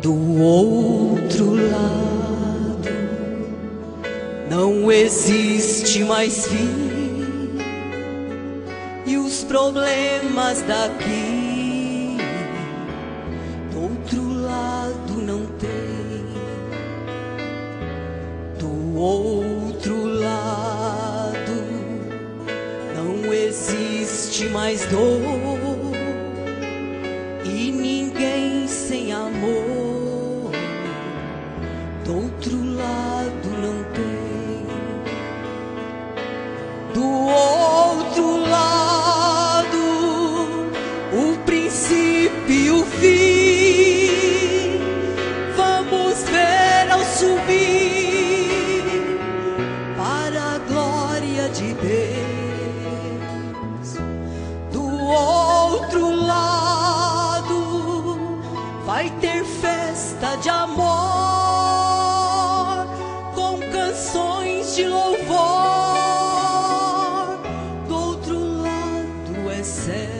Do outro lado não existe mais fim, e os problemas daqui do outro lado não tem. Do outro lado não existe mais dor e ninguém sem amor. Do outro lado não tem. Do outro lado o princípio e o fim. Vamos ver ao subir para a glória de Deus. Do outro lado vai ter festa de amor, com canções de louvor. Do outro lado é céu.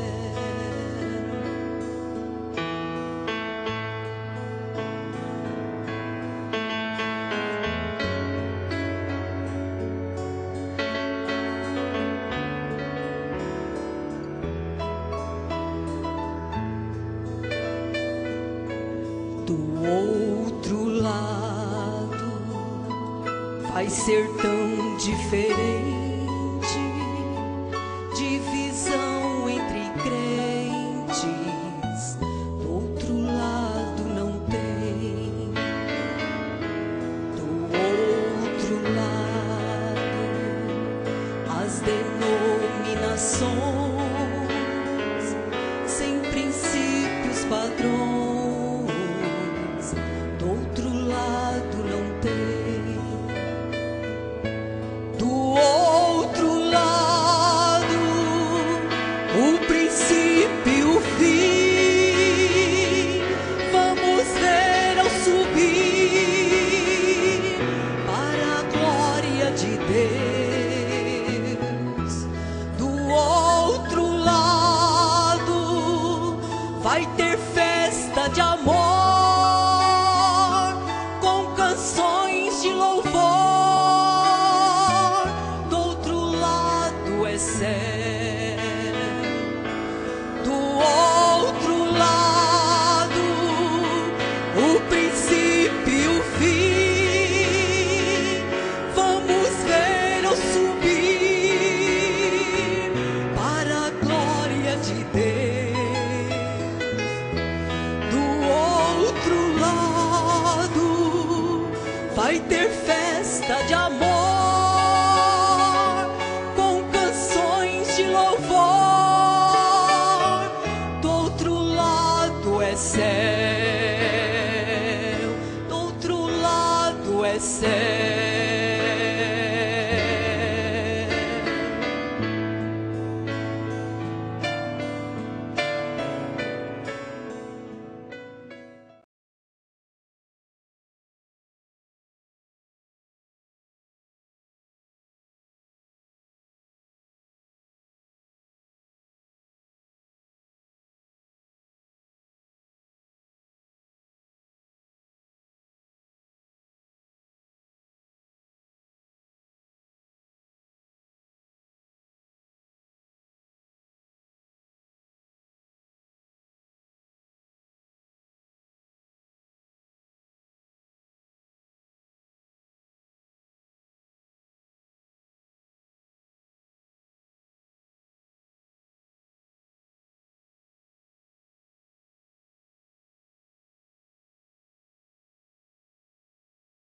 Do outro lado vai ser tão diferente, divisão entre crentes. Do outro lado não tem. Do outro lado as denominações sem princípios padrões. Do outro lado não tem. Do outro lado o princípio e o fim. Vamos ver ao subir para a glória de Deus. Do outro lado vai ter festa de amor,